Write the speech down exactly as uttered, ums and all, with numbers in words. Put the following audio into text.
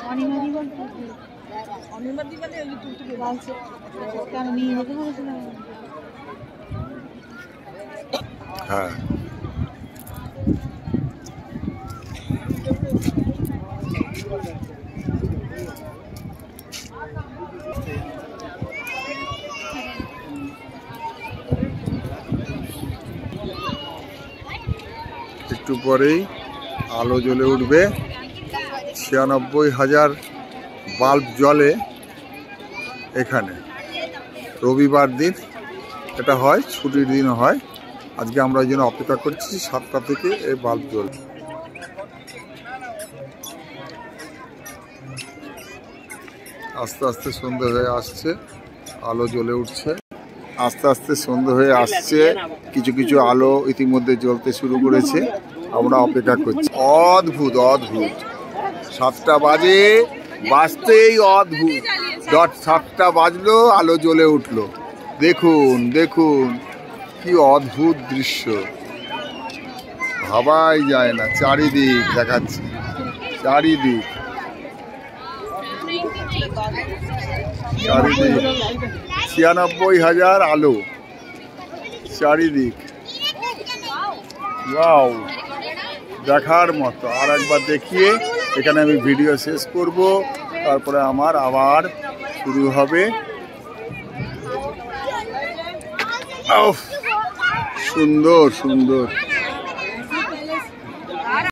অনিমাদি বলতে অনিমাদি মানে ওই টুকটুকে বলছে কেন নিয়ে যেতে বলেছিল। হ্যাঁ একটু পরেই আলো জ্বলে উঠবে। ছিয়ানব্বই হাজার বাল্ব জ্বলে এখানে। রবিবার দিন এটা হয়, ছুটির দিন হয়। আজকে আমরা এই জন্য অপেক্ষা করছি সাতটা থেকে এই বাল্ব জ্বলবে। আস্তে আস্তে সন্ধ্যে হয়ে আসছে, আলো জ্বলে উঠছে। আস্তে আস্তে সন্ধ্যে হয়ে আসছে, কিছু কিছু আলো ইতিমধ্যে জ্বলতে শুরু করেছে। আমরা অপেক্ষা করছি। অদ্ভুত অদ্ভুত সাতটা বাজে বাজতেই অদ্ভুত ডট সাতটা বাজলো আলো জ্বলে উঠলো। দেখুন দেখুন কি অদ্ভুত দৃশ্য, ভাবাই যায় না। চারিদিক দেখাচ্ছি, চারিদিক চারিদিক ছিয়ানব্বই হাজার আলো চারিদিক। ওয়াও, দেখার মতো। আর একবার দেখিয়ে এখানে আমি ভিডিও শেষ করব, তারপরে আমার আবার শুরু হবে। সুন্দর সুন্দর।